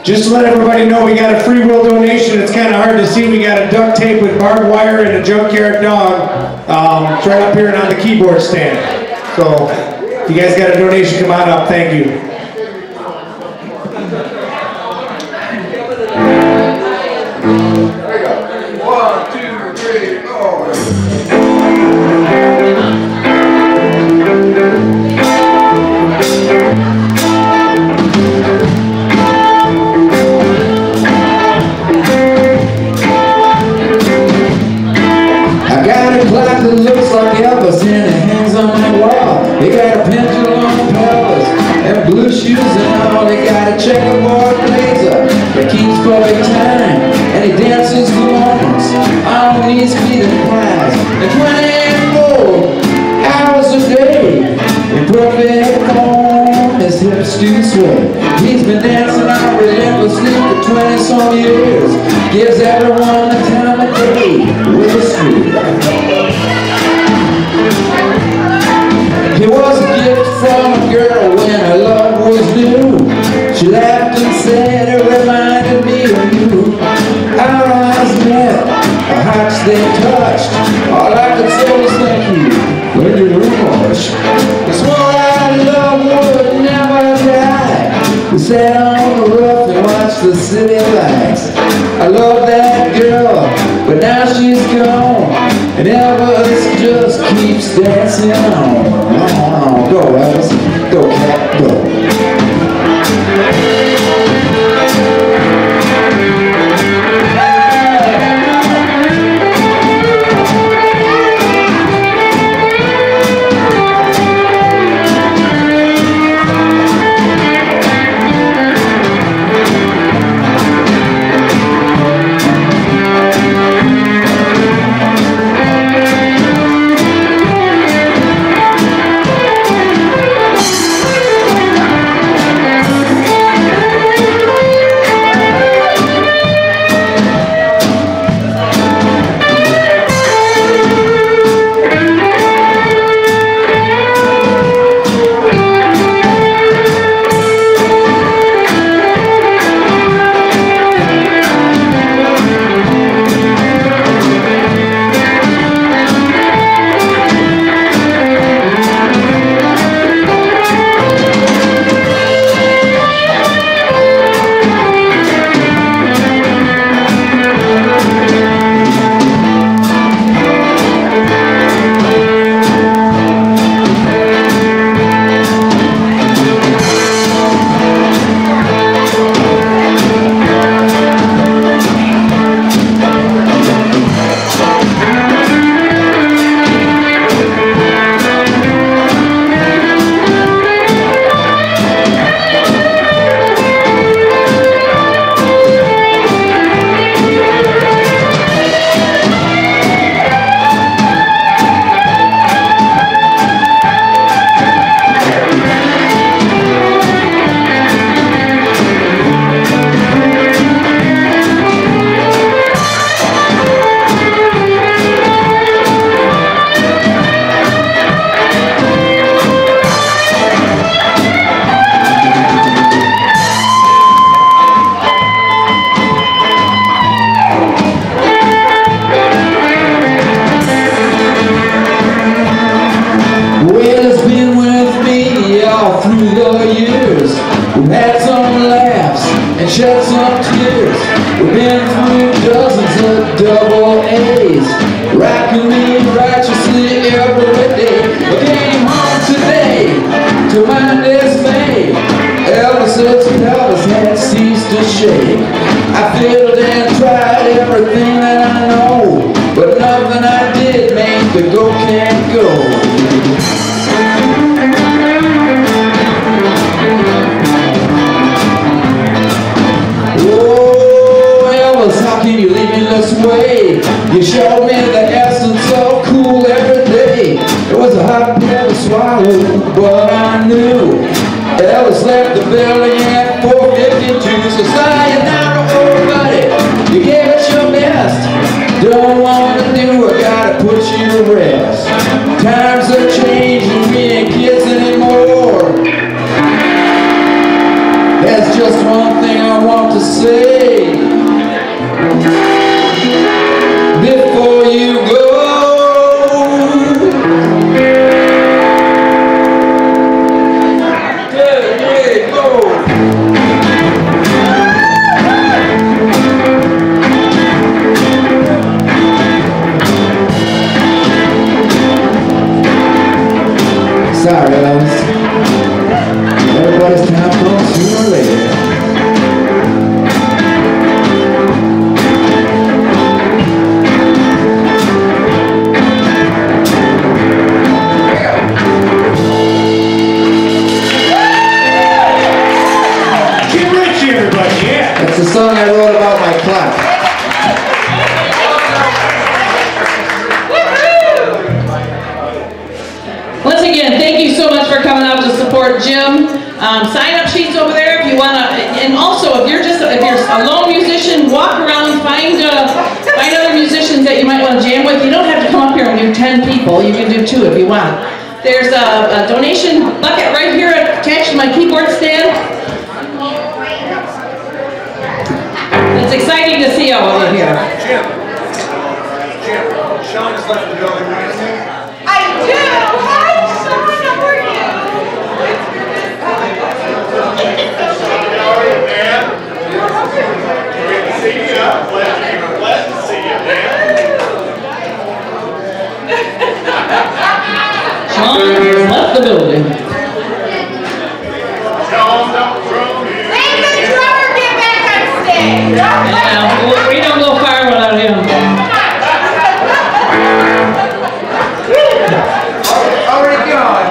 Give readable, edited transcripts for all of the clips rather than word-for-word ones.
Just to let everybody know, we got a free will donation. It's kind of hard to see. We got a duct tape with barbed wire and a junkyard dog. It's right up here and on the keyboard stand. So, if you guys got a donation, come on up. Thank you. There we go. 1, 2, 3, 4. That looks like Elvis and it hangs on the wall. They got a pendulum pelvis and blue shoes and all. They got a checkerboard blazer that keeps perfect time, and he dances the mornings on these feet and pies. And 24 hours a day in perfect form, his hips do sway. He's been dancing out relentlessly for 20-some years. Gives everyone the time of day with a screw. It was a gift from a girl when her love was new. She laughed and said it reminded me of you. Our eyes met, our hearts they touched. All I could say was thank you when you were much. I swore our love would never die. We sat on the roof and watched the city lights. I love that girl, but now she's gone, and Elvis just keeps dancing on. Go Elvis, go cat, go. We've had some laughs and shed some tears. We've been through dozens of double A's, rocking me righteously every day. I came home today to my dismay. Elvis's pelvis had ceased to shake. I filled and tried everything that I know, but nothing I did made the go can't go. Way. You showed me the essence of cool every day. It was a hot pill to swallow, but I knew Elvis left the building at 4:52. So sayonara, old buddy, you gave it your best. Don't want to do, I gotta put you to rest. Times are changing, we ain't kids anymore. There's just one thing I want to say before you go? Sorry, Elvis. Everybody's time comes sooner or later. Kid Richie, everybody, yeah. That's the song I wrote about my clock. Once again, thank you so much for coming out to support Jim. Sign-up sheets over there if you want to, and also if you're a lone musician, walk around, find other musicians that you might want to jam with. You don't have to come up here and do 10 people. You can do 2 if you want. There's a donation bucket right here attached to my keyboard stand. It's exciting to see all of you here. Jim, Sean has left the building, right? I do! Hi, Sean, how are you? Great to see you. Glad to see you, man. Sean has left the building. Make the drummer get back on stage! Yeah, we don't go far without him. Already gone.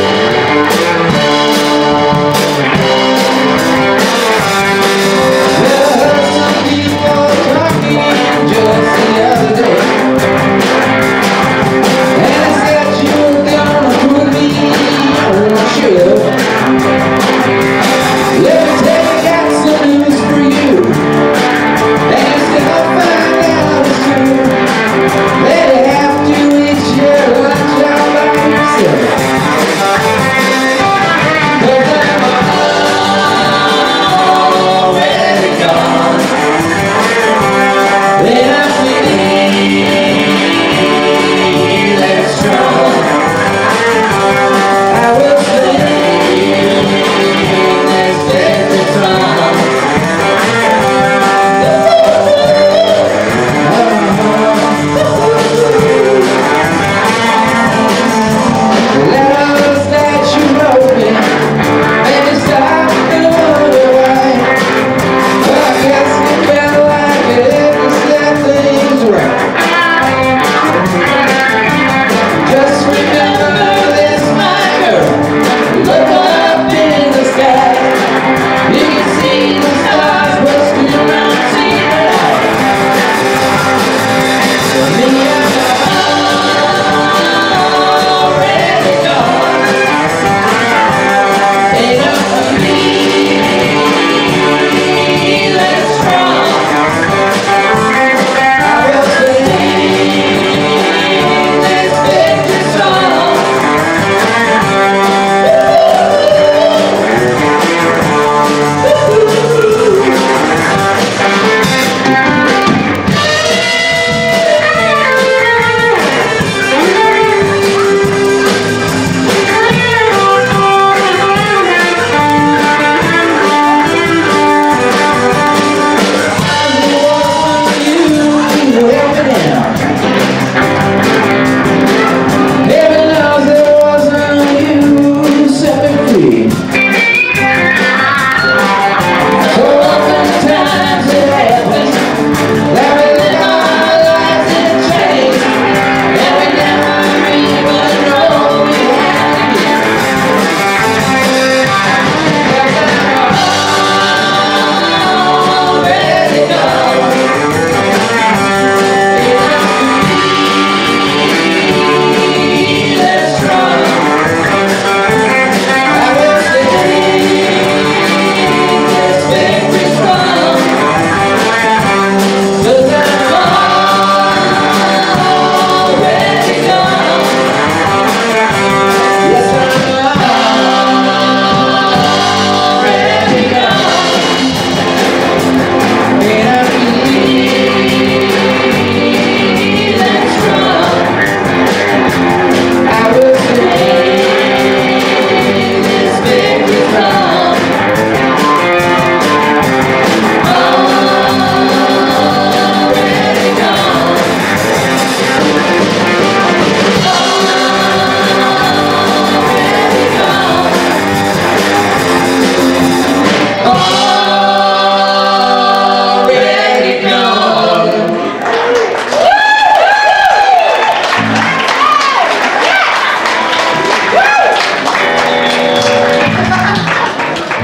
Well,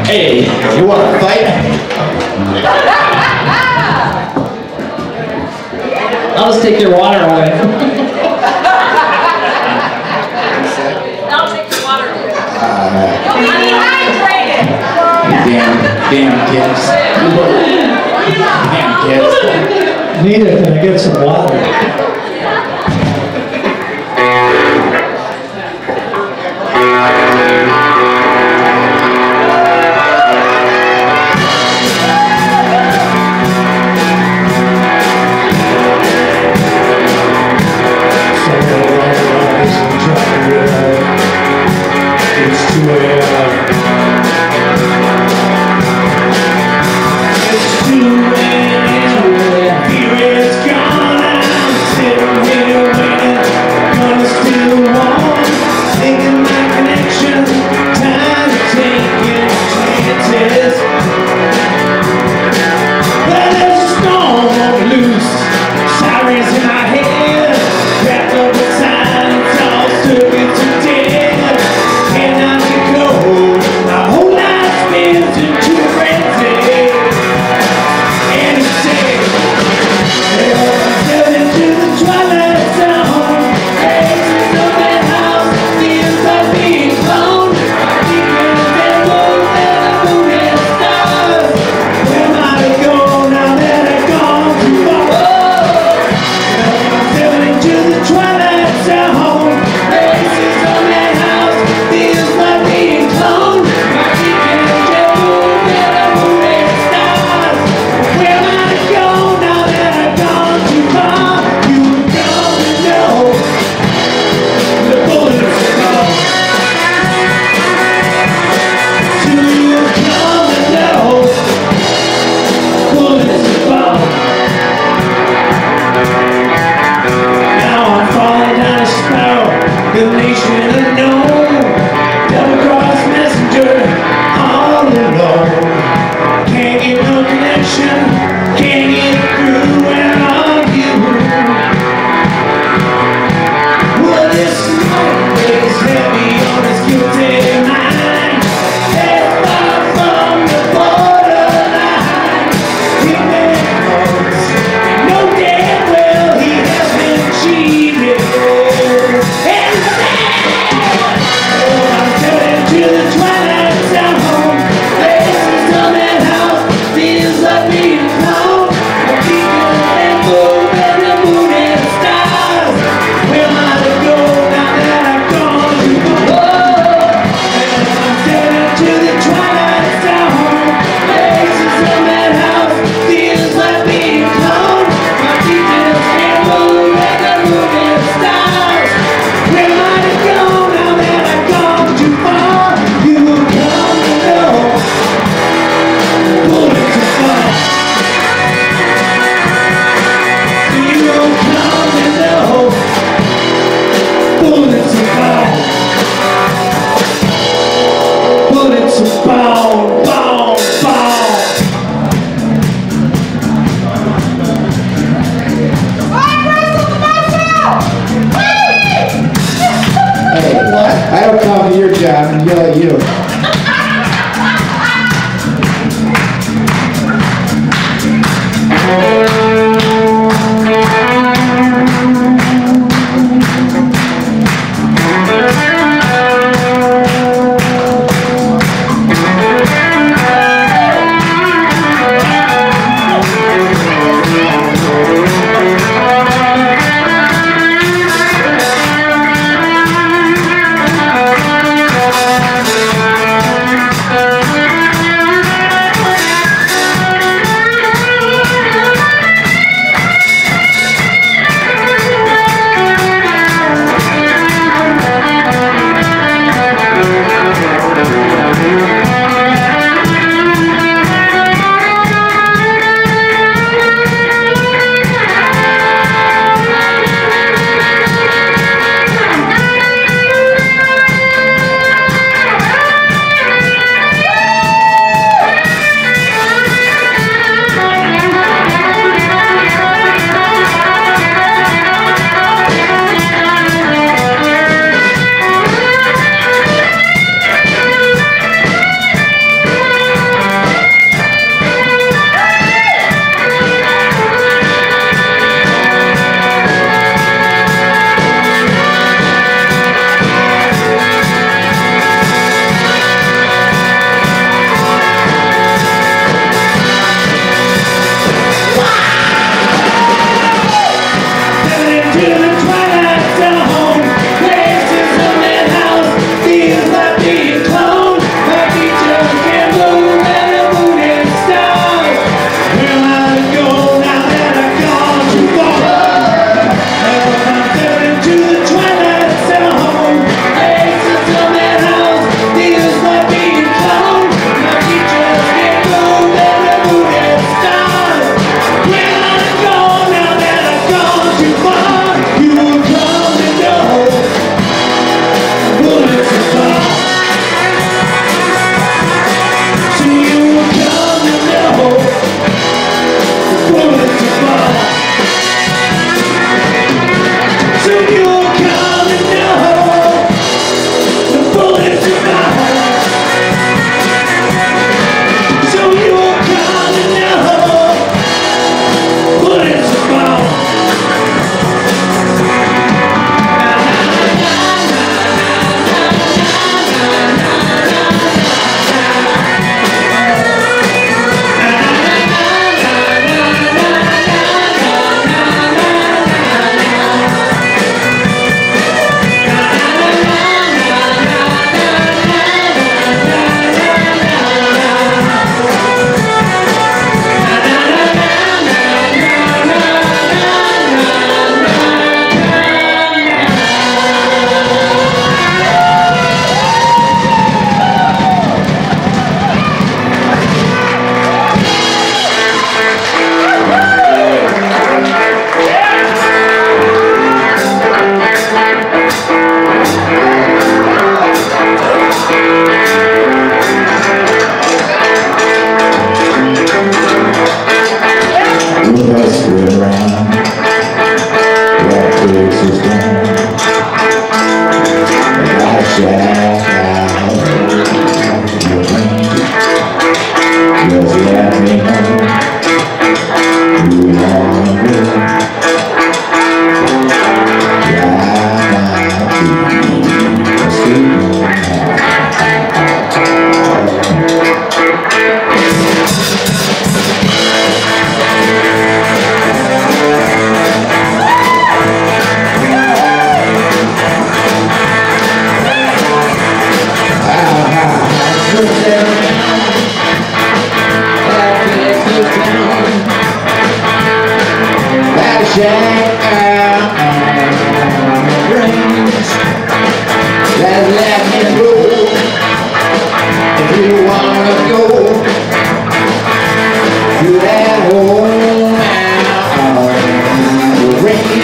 Hey, you want to fight? I'll just take your water away. I'll take your water away. You'll be dehydrated. Damn kids. Damn kids. Need it, can I get some water? I don't come to your job and yell at you.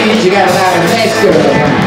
means you got a lot of nice girls.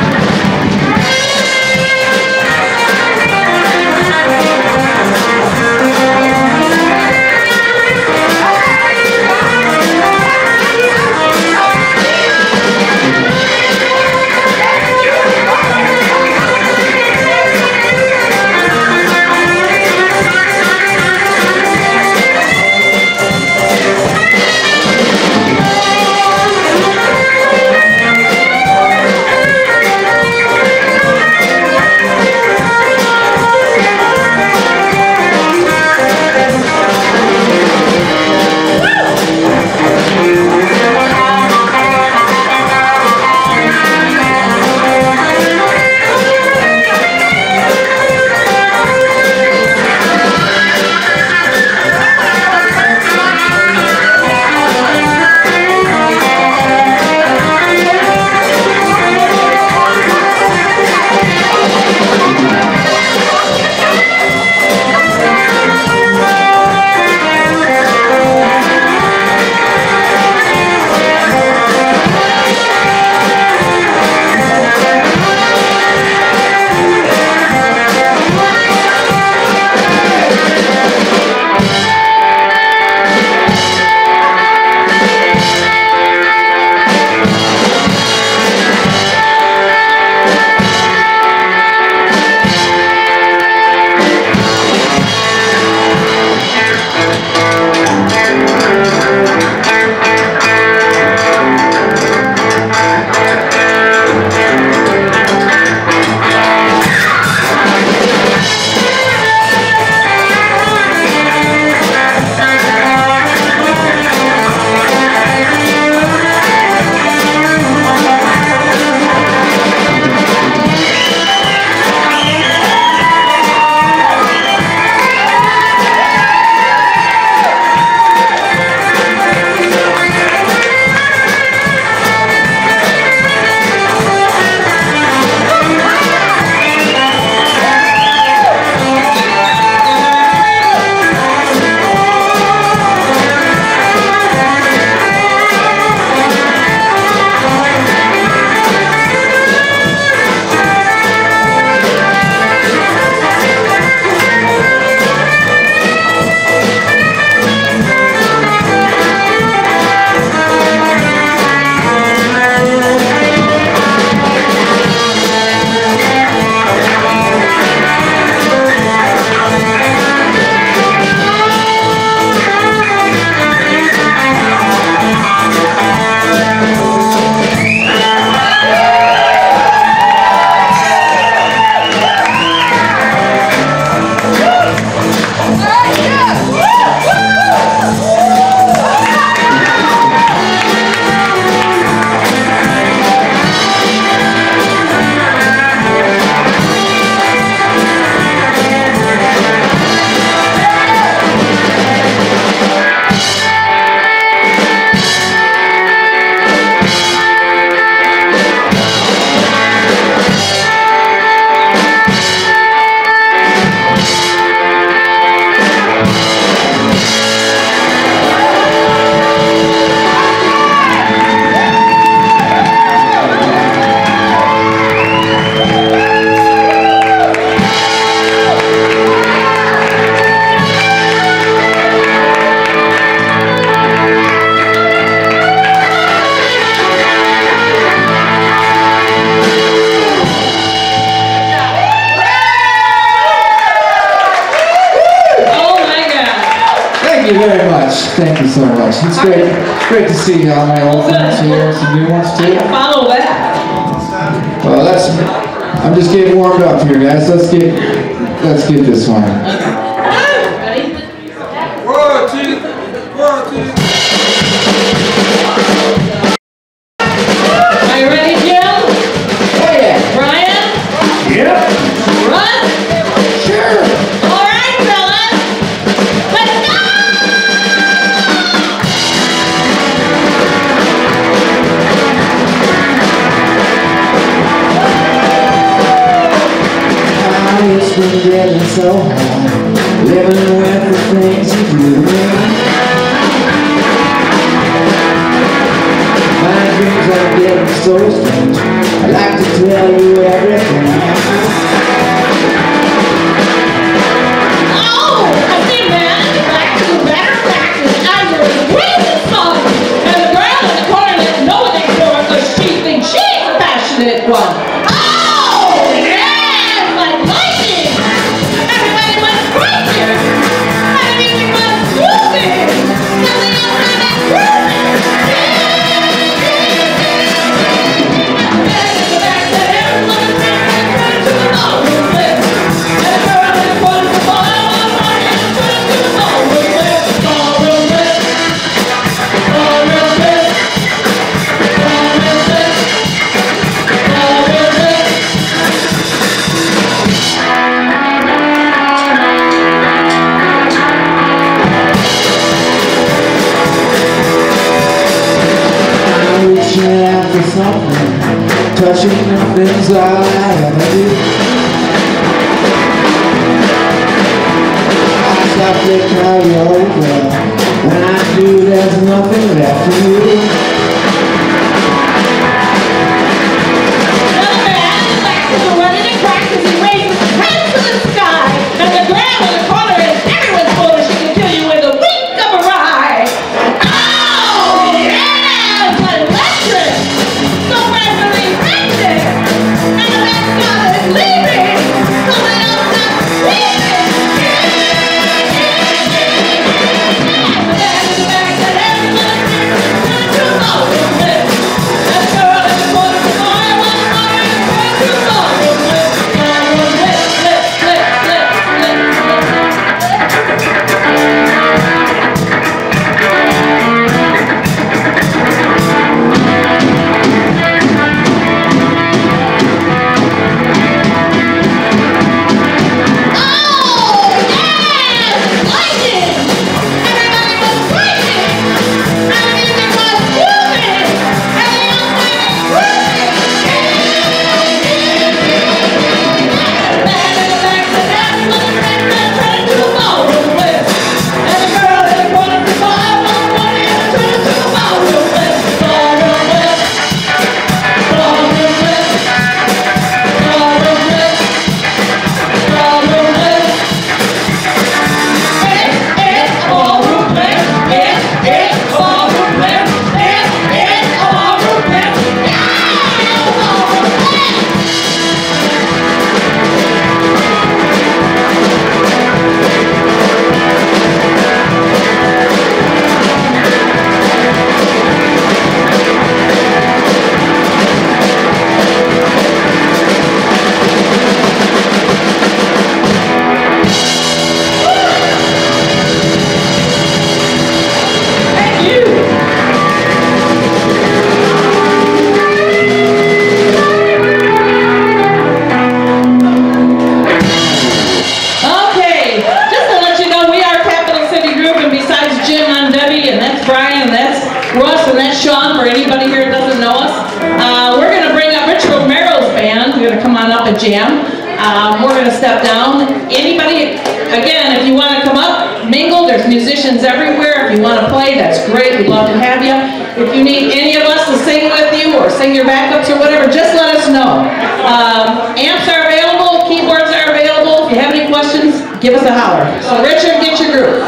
Thank you very much. Thank you so much. It's great to see all my old friends here, some new ones too. Follow that. Well, I'm just getting warmed up here, guys. Let's get this one. Ready? 1, 2, 1, 2. Are you ready, Jim? Oh yeah. Brian? Yep. Russ? Sure. All right, fellas. Let's go! It's been getting so hard, living with the things you do to me. My dreams are getting so strange. I'd like to tell you everything. Oh, I see, man. Back to better practice. I was racing song. And the girl in the corner that no one ignore because she thinks she's the passionate one. Oh, yeah, like lightning. Everybody went crazy. And the music was grooving. Something else on that grooving. Touching the things all I ever do. I softly call you over. When I do, there's nothing left for you. Another man in the back is running and practice. He raises his hands to the sky. And the ground in the corner is everyone's full. She can kill you with a wink of a eye. Oh, yeah! It's electric! So rapidly active! And the best guy is leaving! Someone else is leaving! And the man in the back that everyone is to know with. And the girl in the corner is all I want to know with. Jam. We're going to step down. Anybody, again, if you want to come up, mingle, there's musicians everywhere. If you want to play, that's great. We'd love to have you. If you need any of us to sing with you or sing your backups or whatever, just let us know. Amps are available, keyboards are available. If you have any questions, give us a holler. So Richard, get your group.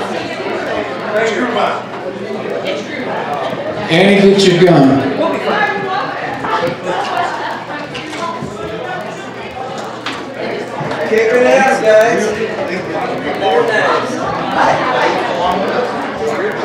Annie, get your gun. Kick it ass, guys. Very nice.